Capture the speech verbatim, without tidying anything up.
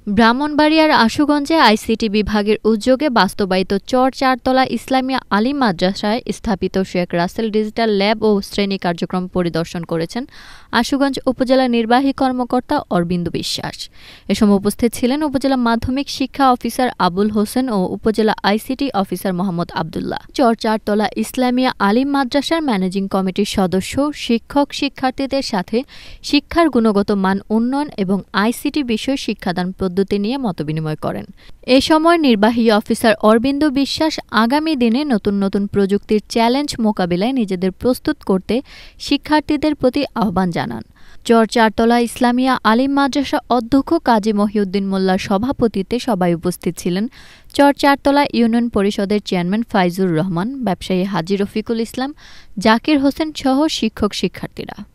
ব্রাহ্মণবাড়িয়ার আশুগঞ্জে আইসিটি বিভাগের উদ্যোগে বাস্তবায়িত চর চারতলা ইসলামিয়া আলিম মাদ্রাসায় স্থাপিত শেখ রাসেল ডিজিটাল ল্যাব ও শ্রেণী কার্যক্রম পরিদর্শন করেছেন আশুগঞ্জ উপজেলা নির্বাহী কর্মকর্তা অরবিন্দ বিশ্বাস। এ সময় উপস্থিত ছিলেন উপজেলা মাধ্যমিক শিক্ষা অফিসার আবুল হোসেন ও উপজেলা আইসিটি অফিসার মোহাম্মদ আবদুল্লাহ। চর চারতলা ইসলামিয়া আলিম মাদ্রাসার ম্যানেজিং কমিটির সদস্য, শিক্ষক, শিক্ষার্থীদের সাথে শিক্ষার গুণগত মান উন্নয়ন এবং আইসিটি বিষয় শিক্ষাদান পদ্ধতি নিয়ে মতবিনিময় করেন। এ সময় নির্বাহী অফিসার অরবিন্দ বিশ্বাস আগামী দিনে নতুন নতুন প্রযুক্তির চ্যালেঞ্জ মোকাবিলায় নিজেদের প্রস্তুত করতে শিক্ষার্থীদের প্রতি আহ্বান জানান। চর চারতলা ইসলামিয়া আলিম মাদ্রাসা অধ্যক্ষ কাজী মহিউদ্দিন মোল্লার সভাপতিত্বে সবাই উপস্থিত ছিলেন চর চারতলা ইউনিয়ন পরিষদের চেয়ারম্যান ফাইজুর রহমান, ব্যবসায়ী হাজী রফিকুল ইসলাম, জাকির হোসেন সহ শিক্ষক শিক্ষার্থীরা।